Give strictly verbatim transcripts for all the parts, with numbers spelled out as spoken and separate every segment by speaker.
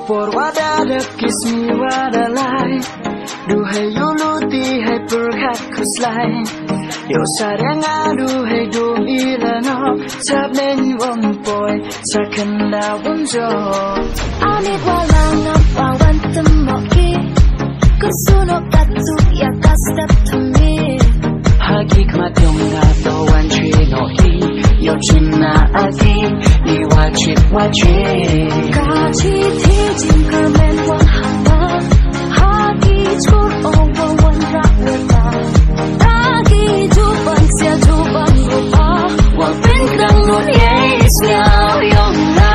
Speaker 1: por wada kismi wada lai duhai yuluti hai perkat kuslai yo sarang adu hai do ilano sabnen wom boy sakanda wonjo
Speaker 2: ani walang awan temoki kusuno katu ya kastap tumi
Speaker 1: hagik matyong atawan chino hi yo china agi ni wachit wachit
Speaker 2: kachi thi jin kermen wan hama hagi chur over one rock with hagi juban sia juban rupa
Speaker 1: wa pindang no yes now yong na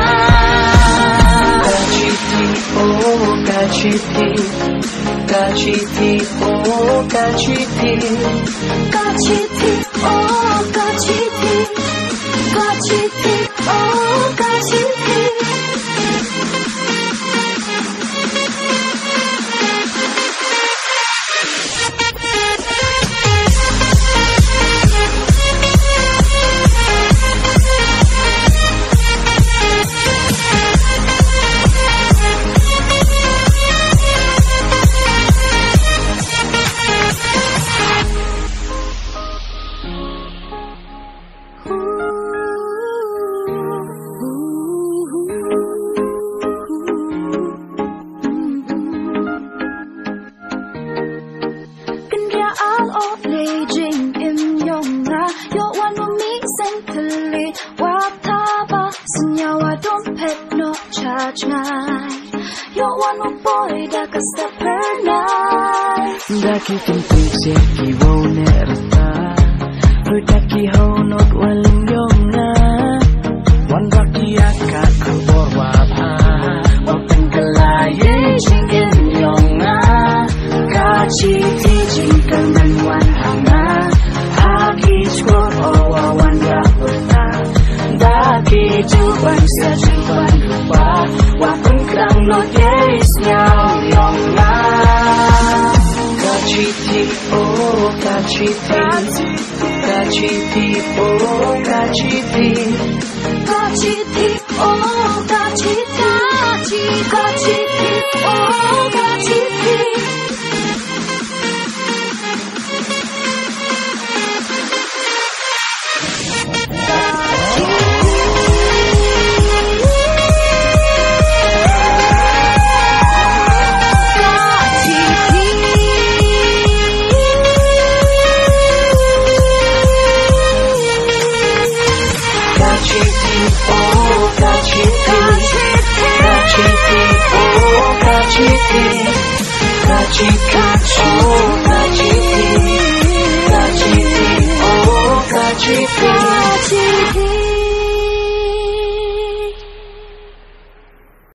Speaker 1: kachiti oh kachiti kachiti oh kachiti
Speaker 2: kachiti oh kachiti kachiti oh kachiti
Speaker 1: Daki tentu seki wone rata Rudaki hau not waling yonga Wan raki akak kubor wabha Wapen kelaye jingin yonga Kachi ti jingkan dan wan hanga Hagi skor owa wan rapurta Daki juban sia juban rupa Wapen kerang not yes nyau yonga Kachiti, oh kachiti, kachiti, oh kachiti,
Speaker 2: kachiti, oh kachiti, kachiti, oh kachiti.
Speaker 1: Kachiti,